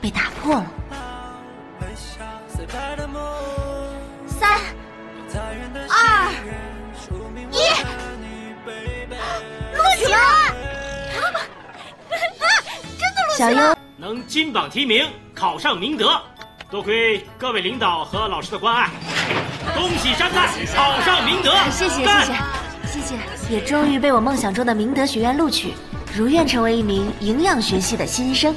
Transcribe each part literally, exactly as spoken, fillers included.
被打破了。三、二、一，录取了！啊，真的录取了！小优能金榜题名，考上明德，多亏各位领导和老师的关爱，恭喜山菜考上明德！ 谢谢谢谢谢谢，也终于被我梦想中的明德学院录取，如愿成为一名营养学系的新生。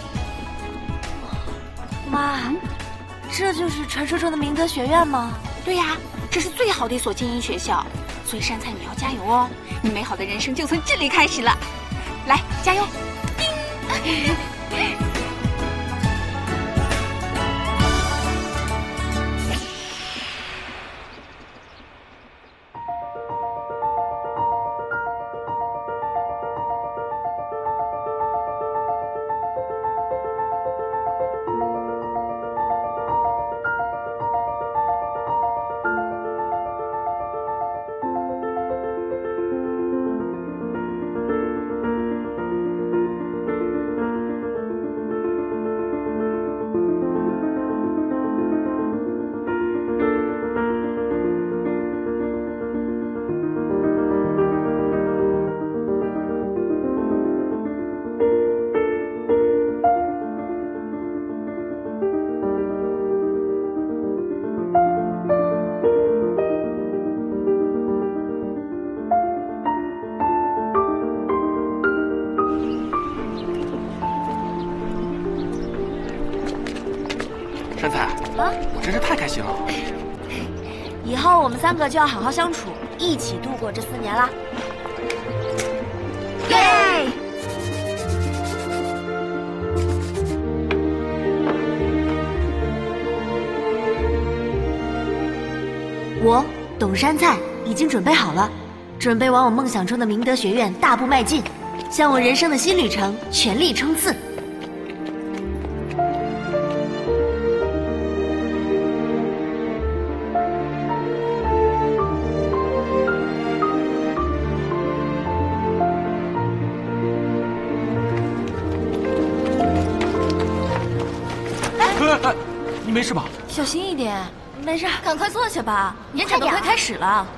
妈，这就是传说中的明德学院吗？ 对呀，这是最好的一所精英学校，所以山菜你要加油哦，你美好的人生就从这里开始了。来，加油！ 山菜啊，我真是太开心了！ 以后我们三个就要好好相处，一起度过这四年啦！耶！我董山菜已经准备好了，准备往我梦想中的明德学院大步迈进，向我人生的新旅程全力冲刺。 你没事吧？ 小心一点，没事，赶快坐下吧，演讲都快开始了。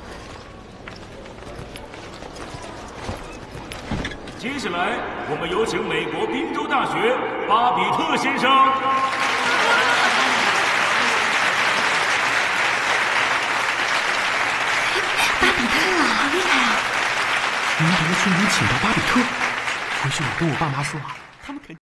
接下来，我们有请美国宾州大学巴比特先生。 巴比特啊，好厉害啊！ 明德居然能请到巴比特，回去我跟我爸妈说啊，他们肯。